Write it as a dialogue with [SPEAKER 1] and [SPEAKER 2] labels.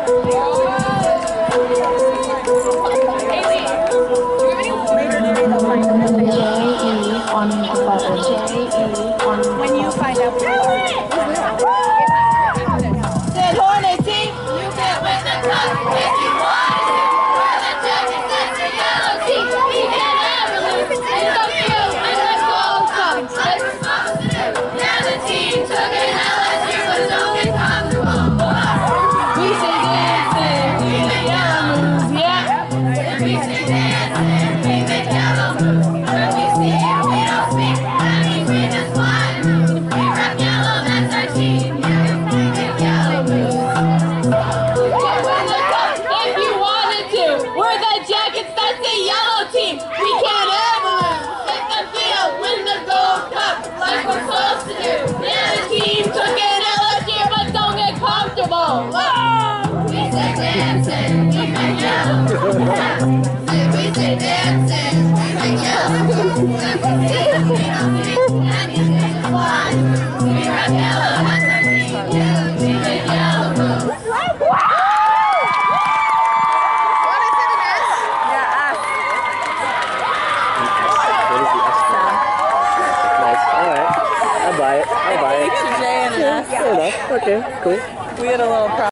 [SPEAKER 1] On the button. When you find out.
[SPEAKER 2] Said Hornet team, you can win the cup if you want to. We're the Jackets, that's the yellow team. We can never lose. It's the field and the goal comes. Like we're supposed to do. Now the team took it LSU, but don't get comfortable. We say dancing, we make yellow moves, yeah. We say dancing, we make yellow moves. When we see you, we don't speak. That means we just fly. We rock yellow, that's our team. Yeah, we make yellow moves. If you wanted to, we're the Jackets, that's the yellow team. We can't ever lose. Hit the field, win the gold cup, like we're supposed to do. Yeah, the team took it LSU, but don't get comfortable. Whoa! We say dancing, we make yellow moves. We say dancing, we make yellow moves. We don't think that he's gonna fly. We rock yellow, that's our team. Yeah, we make yellow moves.
[SPEAKER 3] I'll buy it.
[SPEAKER 4] It's a J and an S.
[SPEAKER 3] Fair enough. Okay, cool.
[SPEAKER 4] We had a little problem.